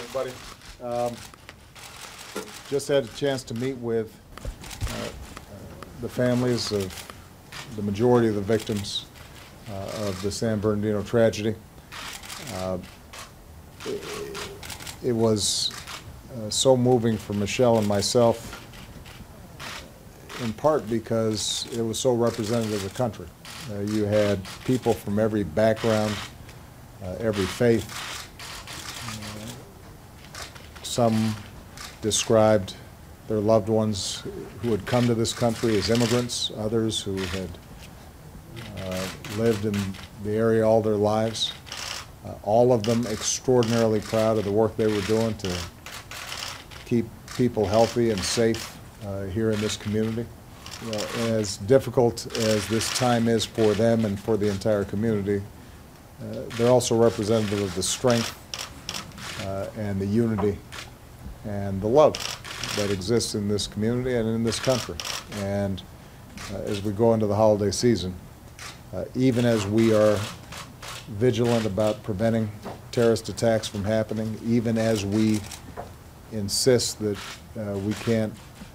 everybody. Just had a chance to meet with the families of the majority of the victims of the San Bernardino tragedy. It was so moving for Michelle and myself, in part because it was so representative of the country. You had people from every background, every faith. Some described their loved ones who had come to this country as immigrants, others who had lived in the area all their lives. All of them extraordinarily proud of the work they were doing to keep people healthy and safe here in this community. You know, as difficult as this time is for them and for the entire community, they're also representative of the strength and the unity and the love that exists in this community and in this country. And as we go into the holiday season, even as we are vigilant about preventing terrorist attacks from happening, even as we insist that we can't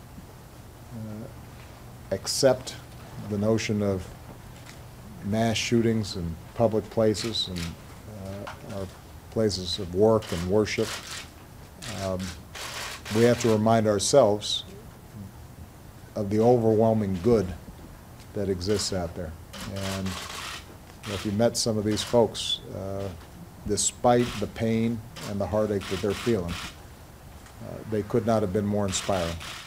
accept the notion of mass shootings in public places and our places of work and worship, we have to remind ourselves of the overwhelming good that exists out there. And if you met some of these folks, despite the pain and the heartache that they're feeling, they could not have been more inspiring.